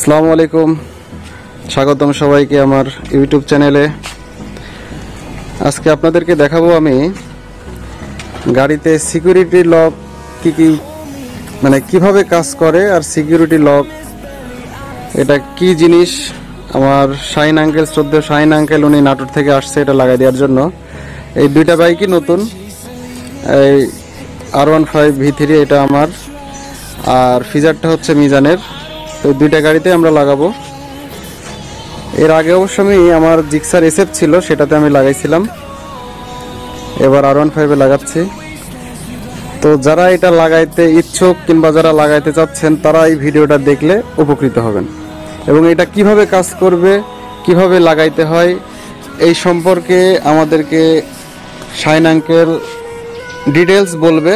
আসসালামু আলাইকুম, স্বাগতম সবাইকে আমার ইউটিউব চ্যানেলে। আজকে আপনাদেরকে দেখাবো আমি গাড়িতে সিকিউরিটি লক কি কিভাবে কাজ করে আর সিকিউরিটি লক এটা কি জিনিস। আমার শাহিন আঙ্কেল, শ্রদ্ধেয় শাহিন আঙ্কেল, উনি নাটোর থেকে আসছে এটা লাগাই দেওয়ার জন্য। এই দুইটা বাইকই নতুন, এই R15 V3 এটা আমার, আর ফিজারটা হচ্ছে মিজানের। তো দুইটা গাড়িতে আমরা লাগাবো। এর আগে অবশ্য আমার জিক্সার SF ছিল, সেটাতে আমি লাগাইছিলাম, এবার R15 এ লাগাচ্ছি। তো যারা এটা লাগাইতে ইচ্ছুক কিংবা যারা লাগাইতে চাচ্ছেন তারা এই ভিডিওটা দেখলে উপকৃত হবেন, এবং এটা কিভাবে কাজ করবে, কিভাবে লাগাইতে হয় এই সম্পর্কে আমাদেরকে শাহিন আঙ্কেল ডিটেলস বলবে।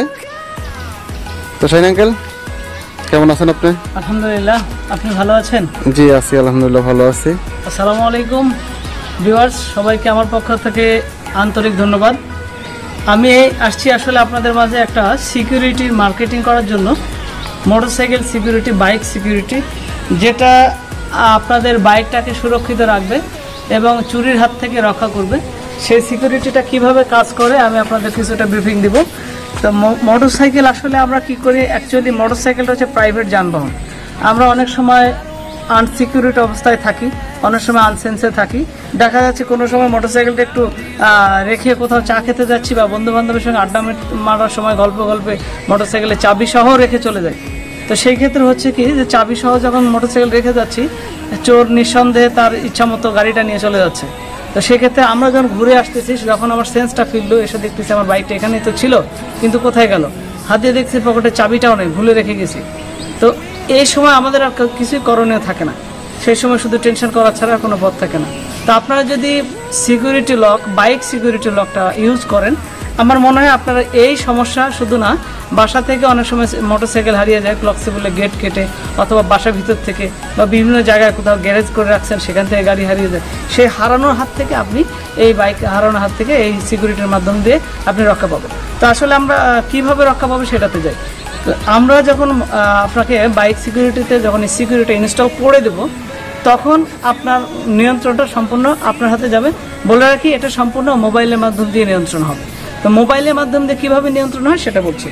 তো শাহিন আঙ্কেল, কেমন আছেন আপনি? আলহামদুলিল্লাহ, আপনি ভালো আছেন? জি আছি, আলহামদুলিল্লাহ ভালো আছি। আসসালামু আলাইকুম ভিউয়ার্স, সবাইকে আমার পক্ষ থেকে আন্তরিক ধন্যবাদ। আমি আসছি আসলে আপনাদের মাঝে একটা সিকিউরিটির মার্কেটিং করার জন্য, মোটরসাইকেল সিকিউরিটি, বাইক সিকিউরিটি, যেটা আপনাদের বাইকটাকে সুরক্ষিত রাখবে এবং চুরির হাত থেকে রক্ষা করবে। সেই সিকিউরিটিটা কিভাবে কাজ করে আমি আপনাদের কিছুটা ব্রিফিং দিব। তো মোটরসাইকেল আসলে আমরা কি করি, অ্যাকচুয়ালি মোটরসাইকেলটা হচ্ছে প্রাইভেট যানবাহন। আমরা অনেক সময় আনসিকিউরিটি অবস্থায় থাকি, অনেক সময় আনসেন্সে থাকি। দেখা যাচ্ছে কোনো সময় মোটরসাইকেলটা একটু রেখে কোথাও চা খেতে যাচ্ছি বা বন্ধু বান্ধবের সঙ্গে আড্ডা মারার সময় গল্পে মোটরসাইকেলে চাবি সহ রেখে চলে যায়। তো সেই ক্ষেত্রে হচ্ছে কি, যে চাবি সহ যখন মোটরসাইকেল রেখে যাচ্ছি, চোর নিঃসন্দেহে তার ইচ্ছা মতো গাড়িটা নিয়ে চলে যাচ্ছে। তো সেক্ষেত্রে আমরা যখন ঘুরে আসতেছি, যখন আমার সেন্সটা ফিরলো, এসে দেখতেছি আমার বাইকটা এখানেই তো ছিল, কিন্তু কোথায় গেল, হাত দিয়ে দেখছি পকেটে চাবিটাও নেই, ভুলে রেখে গেছি। তো এই সময় আমাদের আর কিছুই করণীয় থাকে না, সেই সময় শুধু টেনশন করা ছাড়া আর কোনো পথ থাকে না। তো আপনারা যদি সিকিউরিটি লক, বাইক সিকিউরিটি লকটা ইউজ করেন, আমার মনে হয় আপনারা এই সমস্যা শুধু না, বাসা থেকে অনেক সময় মোটরসাইকেল হারিয়ে যায়, ফ্লেক্সিবল গেট কেটে, অথবা বাসার ভিতর থেকে বা বিভিন্ন জায়গায় কোথাও গ্যারেজ করে রাখছেন, সেখান থেকে গাড়ি হারিয়ে যায়, সেই হারানোর হাত থেকে আপনি, এই বাইক হারানোর হাত থেকে এই সিকিউরিটির মাধ্যম দিয়ে আপনি রক্ষা পাবেন। তো আসলে আমরা কিভাবে রক্ষা পাবো সেটাতে যাই। তো আমরা যখন আপনাকে বাইক সিকিউরিটিতে যখন এই সিকিউরিটি ইনস্টল করে দেব, তখন আপনার নিয়ন্ত্রণটা সম্পূর্ণ আপনার হাতে যাবে। বলে রাখি, এটা সম্পূর্ণ মোবাইলের মাধ্যম দিয়ে নিয়ন্ত্রণ হবে। তো মোবাইলের মাধ্যম দিয়ে কীভাবে নিয়ন্ত্রণ হয় সেটা বলছি।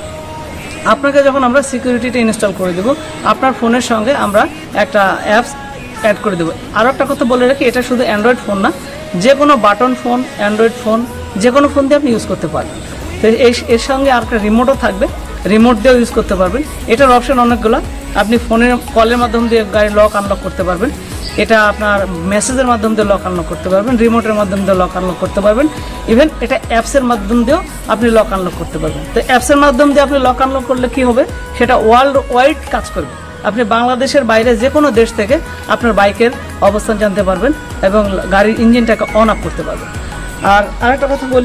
আপনাকে যখন আমরা সিকিউরিটিটা ইনস্টল করে দেবো, আপনার ফোনের সঙ্গে আমরা একটা অ্যাপস অ্যাড করে দেবো। আরও একটা কথা বলে রাখি, এটা শুধু অ্যান্ড্রয়েড ফোন না, যে কোনো বাটন ফোন, অ্যান্ড্রয়েড ফোন, যে কোনো ফোন দিয়ে আপনি ইউজ করতে পারবেন। তো এর সঙ্গে আর একটা রিমোটও থাকবে, রিমোট দিয়েও ইউজ করতে পারবেন। এটার অপশন অনেকগুলো। আপনি ফোনের কলের মাধ্যম দিয়ে গাড়ির লক আনলক করতে পারবেন, এটা আপনার মেসেজের মাধ্যম দিয়ে লক আনলক করতে পারবেন, রিমোটের মাধ্যম দিয়ে লক আনলক করতে পারবেন, ইভেন এটা অ্যাপসের মাধ্যম দিয়েও আপনি লক আনলক করতে পারবেন। তো অ্যাপসের মাধ্যম দিয়ে আপনি লক আনলক করলে কি হবে, সেটা ওয়ার্ল্ড ওয়াইড কাজ করবে। আপনি বাংলাদেশের বাইরে যে কোনো দেশ থেকে আপনার বাইকের অবস্থান জানতে পারবেন এবং গাড়ির ইঞ্জিনটাকে অন অফ করতে পারবেন। আর আরেকটা কথা বলি,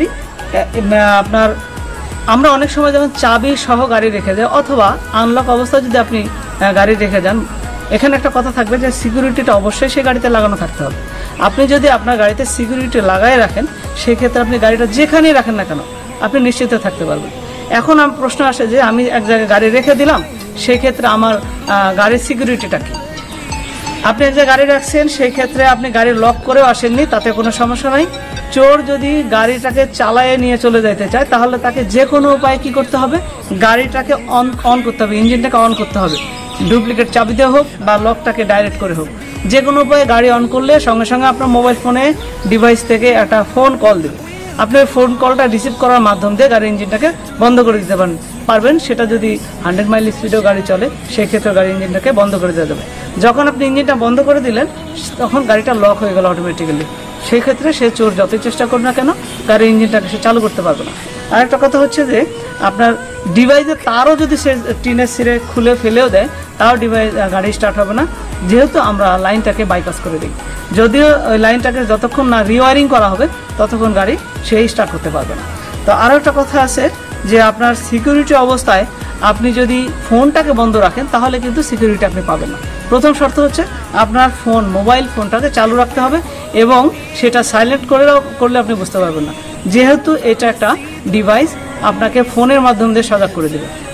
আপনার আমরা অনেক সময় যখন চাবি সহ গাড়ি রেখে যাই, অথবা আনলক অবস্থায় যদি আপনি গাড়ি রেখে যান, এখানে একটা কথা থাকবে যে সিকিউরিটিটা অবশ্যই সেই গাড়িতে লাগানো থাকতে হবে। আপনি যদি আপনার গাড়িতে সিকিউরিটি লাগাই রাখেন, সেক্ষেত্রে আপনি গাড়িটা যেখানেই রাখেন না কেন আপনি নিশ্চিত থাকতে পারবেন। এখন প্রশ্ন আসে যে আমি এক জায়গায় গাড়ি রেখে দিলাম, সেই ক্ষেত্রে আমার গাড়ির সিকিউরিটিটা কি? আপনি এক জায়গায় গাড়ি রাখছেন, সেই ক্ষেত্রে আপনি গাড়ি লক করেও আসেননি, তাতে কোনো সমস্যা নাই। চোর যদি গাড়িটাকে চালায়ে নিয়ে চলে যেতে চায়, তাহলে তাকে যে কোনো উপায়ে কী করতে হবে, গাড়িটাকে অন করতে হবে, ইঞ্জিনটাকে অন করতে হবে, ডুপ্লিকেট চাবি দিয়ে হোক বা লকটাকে ডাইরেক্ট করে হোক। যে কোনো উপায়ে গাড়ি অন করলে সঙ্গে সঙ্গে আপনার মোবাইল ফোনে ডিভাইস থেকে একটা ফোন কল দেবে। আপনি ওই ফোন কলটা রিসিভ করার মাধ্যম দিয়ে গাড়ির ইঞ্জিনটাকে বন্ধ করে দিতে পারবেন। সেটা যদি 100 মাইল স্পিডেও গাড়ি চলে, সেই ক্ষেত্রে গাড়ির ইঞ্জিনটাকে বন্ধ করে দেওয়া যাবে। যখন আপনি ইঞ্জিনটা বন্ধ করে দিলেন, তখন গাড়িটা লক হয়ে গেল অটোমেটিক্যালি। সেই ক্ষেত্রে সে চোর যতই চেষ্টা করবে না কেন, গাড়ির ইঞ্জিনটাকে সে চালু করতে পারবে না। আরেকটা কথা হচ্ছে যে আপনার ডিভাইসে তারও যদি সে টিনের সিরে খুলে ফেলেও দেয়, তাও গাড়ি স্টার্ট হবে না, যেহেতু আমরা লাইনটাকে বাইপাস করে দিই। যদিও ওই লাইনটাকে যতক্ষণ না রিওয়ারিং করা হবে, ততক্ষণ গাড়ি সেই স্টার্ট করতে পারবে না। তো আরও একটা কথা আছে যে আপনার সিকিউরিটি অবস্থায় আপনি যদি ফোনটাকে বন্ধ রাখেন, তাহলে কিন্তু সিকিউরিটি আপনি পাবেন না। প্রথম শর্ত হচ্ছে আপনার মোবাইল ফোনটাকে চালু রাখতে হবে, এবং সেটা সাইলেন্ট করলে আপনি বুঝতে পারবেন না, যেহেতু এটা একটা ডিভাইস আপনাকে ফোনের মাধ্যম দিয়ে সজাগ করে দেবে।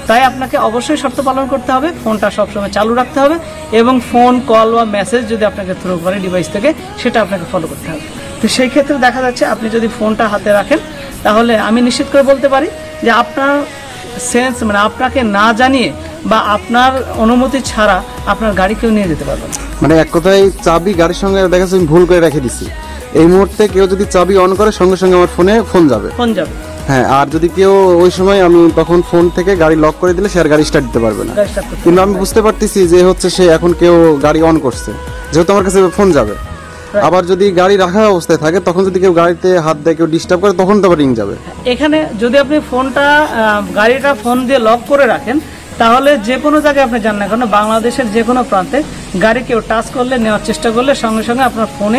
তাই আপনাকে অবশ্যই শর্ত পালন করতে হবে, ফোনটা সবসময় চালু রাখতে হবে এবং ফোন কল বা মেসেজ যদি আপনাকে থ্রো করে ডিভাইস থেকে সেটা আপনাকে ফলো করতে হবে। তো সেই ক্ষেত্রে দেখা যাচ্ছে আপনি যদি ফোনটা হাতে রাখেন তাহলে আমি নিশ্চিত করে বলতে পারি যে আপনার সেন্স মানে আপনাকে না জানিয়ে বা আপনার অনুমতি ছাড়া আপনার গাড়ি কেউ নিয়ে যেতে পারবে না। মানে এক কথায় চাবি গাড়ির সঙ্গে দেখা যাচ্ছে আমি ভুল করে রেখে দিছি, এই মুহূর্তে কেউ যদি চাবি অন করে সঙ্গে সঙ্গে আমার ফোনে ফোন যাবে। হ্যাঁ, আর যদি কেউ ওই সময় আমি তখন ফোন থেকে গাড়ি লক করে দিলে সে আর গাড়ি স্টার্ট দিতে পারবে না। কিন্তু আমি বুঝতে পারতেছি যে হচ্ছে সে এখন কেউ গাড়ি অন করছে, যেহেতু আমার কাছে ফোন যাবে। আবার যদি গাড়ি রাখা অবস্থায় থাকে তখন যদি কেউ গাড়িতে হাত দেয়, কেউ ডিস্টার্ব করে, তখন তো আবার রিং যাবে। এখানে যদি আপনি ফোনটা গাড়িটা ফোন দিয়ে লক করে রাখেন তাহলে যে কোনো জায়গায় আপনি যান না কেন, বাংলাদেশের যে কোনো প্রান্তে গাড়ি কেউ টাচ করলে, নেওয়ার চেষ্টা করলে সঙ্গে সঙ্গে আপনার ফোনে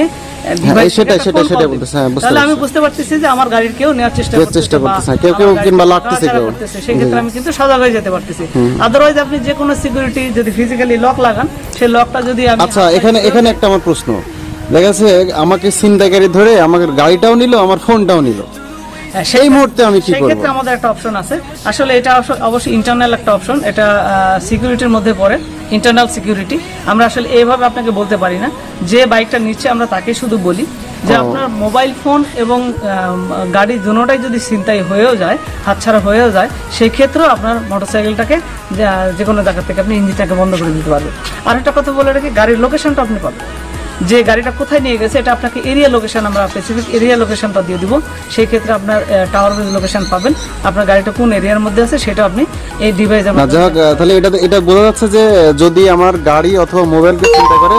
তাহলে আমি বুঝতে পারতেছি যে আমার গাড়ির কেউ নেওয়ার চেষ্টা করতেছে, কেউ কিংবা লাগতেছে কেউ, সেই ক্ষেত্রে আমি কিন্তু সজাগ হয়ে যেতে পারতেছি। আদারওয়াইজ আপনি যে কোনো সিকিউরিটি যদি ফিজিক্যালি লক লাগান, সেই লকটা যদি আমি আচ্ছা এখানে একটা আমার প্রশ্ন, দেখা যাচ্ছে আমাকে ছিনতাইকারী ধরে আমাকে গাড়িটাও নিল, আমার ফোনটাও নিল, সেই মুহূর্তে আমি কি করব? সেই ক্ষেত্রে আমাদের একটা অপশন আছে, আসলে এটা অবশ্যই ইন্টারনাল একটা অপশন, এটা সিকিউরিটির মধ্যে পড়ে, ইন্টারনাল সিকিউরিটি। আমরা আসলে এইভাবে আপনাকে বলতে পারি না, যে বাইকটা নিচ্ছে আমরা তাকে শুধু বলি যে আপনার মোবাইল ফোন এবং গাড়ি দুটোটাই যদি ছিনতাই হয়েও যায়, হাতছাড়া হয়েও যায়, সেই ক্ষেত্রেও আপনার মোটরসাইকেলটাকে যে কোনো জায়গা থেকে আপনি ইঞ্জিনটাকে বন্ধ করে দিতে পারবেন। আর একটা কথা বলে রাখি, গাড়ির লোকেশনটা আপনি পাবেন, যে গাড়িটা কোথায় নিয়ে গেছে এটা আপনাকে এরিয়া লোকেশন, আমরা স্পেসিফিক এরিয়া লোকেশনটা দিয়ে দিব। সেই ক্ষেত্রে আপনার টাওয়ার বেজ লোকেশন পাবেন, আপনার গাড়িটা কোন এরিয়ার মধ্যে আছে সেটা আপনি এই ডিভাইসে। তাহলে এটা বোঝা যাচ্ছে যে যদি আমার গাড়ি অথবা মোবাইলকে চিন্তা করে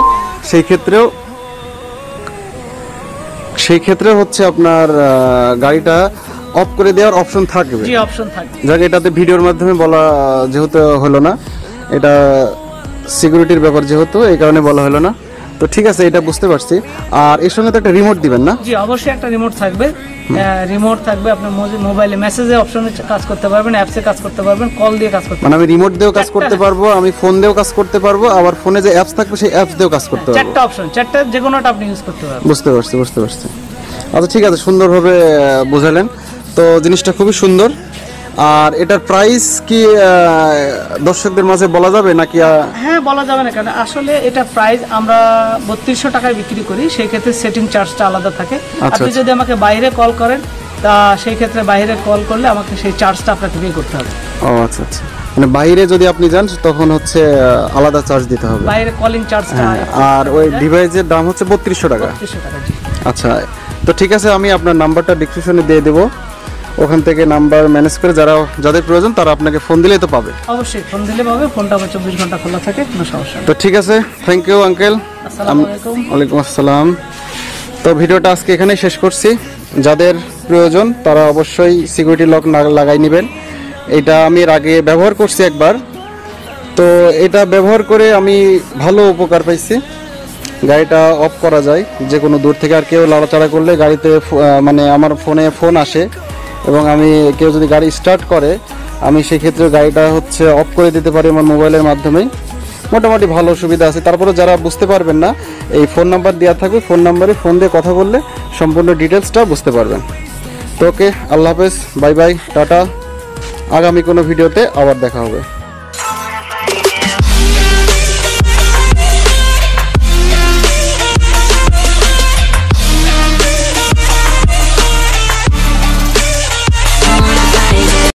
সেই ক্ষেত্রে হচ্ছে আপনার গাড়িটা অফ করে দেওয়ার অপশন থাকবে। জি, অপশন থাকবে। যাক, এটাতে ভিডিওর মাধ্যমে বলা যেহেতু হলো না, এটা সিকিউরিটির ব্যাপার যেহেতু, এই কারণে বলা হলো না। তো ঠিক আছে, এটা বুঝতে পারছি। আর এর সঙ্গে তো একটা রিমোট দিবেন না? জি, অবশ্যই একটা রিমোট থাকবে। রিমোট থাকবে, আপনি মোবাইলে মেসেজে অপশনে কাজ করতে পারবেন, অ্যাপসে কাজ করতে পারবেন, কল দিয়ে কাজ করতে পারবেন। মানে আমি রিমোট দিয়েও কাজ করতে পারবো, আমি ফোন দিয়েও কাজ করতে পারবো, আবার ফোনে যে অ্যাপস থাকবে সেই অ্যাপস দিয়েও কাজ করতে পারবো। চারটা অপশন, চারটা যে কোনোটা আপনি ইউজ করতে পারবেন। বুঝতে পারছি। আচ্ছা ঠিক আছে, সুন্দরভাবে বোঝালেন তো, জিনিসটা খুবই সুন্দর। আর এটার প্রাইস কি দর্শকদের মাঝে বলা যাবে নাকি? হ্যাঁ, বলা যাবে না, কারণ আসলে এটা প্রাইস আমরা 3200 টাকায় বিক্রি করি, সেই ক্ষেত্রে সেটিং চার্জটা আলাদা থাকে। আপনি যদি আমাকে বাইরে কল করেন তা সেই ক্ষেত্রে বাইরে কল করলে আমাকে সেই চার্জটা আপনাকে পে করতে হবে। ও আচ্ছা, মানে বাইরে যদি আপনি যান তখন হচ্ছে আলাদা চার্জ দিতে হবে, বাইরে কলিং চার্জটা। আর ওই ডিভাইসের দাম হচ্ছে 3200 টাকা। আচ্ছা, তো ঠিক আছে, আমি আপনার নাম্বারটা ডিসক্রিপশনে দিয়ে দেবো, ওখান থেকে নাম্বার ম্যানেজ করে যাদের প্রয়োজন তারা আপনাকে ফোন দিলেই তো পাবে। অবশ্যই ফোন দিলে পাবে, ফোনটা 24 ঘন্টা খোলা থাকে, কোনো সমস্যা নেই। তো ঠিক আছে, থ্যাংক ইউ আঙ্কেল। আসসালামু আলাইকুম। ওয়ালাইকুম আসসালাম। তো ভিডিওটা আজকে এখানেই শেষ করছি। যাদের প্রয়োজন তারা অবশ্যই সিকিউরিটি লক লাগাই নেবেন। এটা আমি এর আগে ব্যবহার করছি একবার, তো এটা ব্যবহার করে আমি ভালো উপকার পাইছি। গাড়িটা অফ করা যায় যে কোনো দূর থেকে, আর কেউ লাড়াচাড়া করলে গাড়িতে মানে আমার ফোনে ফোন আসে, এবং আমি কেউ যদি গাড়ি স্টার্ট করে আমি সেই ক্ষেত্রে গাড়িটা হচ্ছে অফ করে দিতে পারি আমার মোবাইলের মাধ্যমেই। মোটামুটি ভালো সুবিধা আছে। তারপরে যারা বুঝতে পারবেন না, এই ফোন নাম্বার দেওয়া থাকবে, ফোন নাম্বারে ফোন দিয়ে কথা বললে সম্পূর্ণ ডিটেলসটা বুঝতে পারবেন। তো ওকে, আল্লাহ হাফেজ, বাই বাই, টাটা। আগামী কোনো ভিডিওতে আবার দেখা হবে।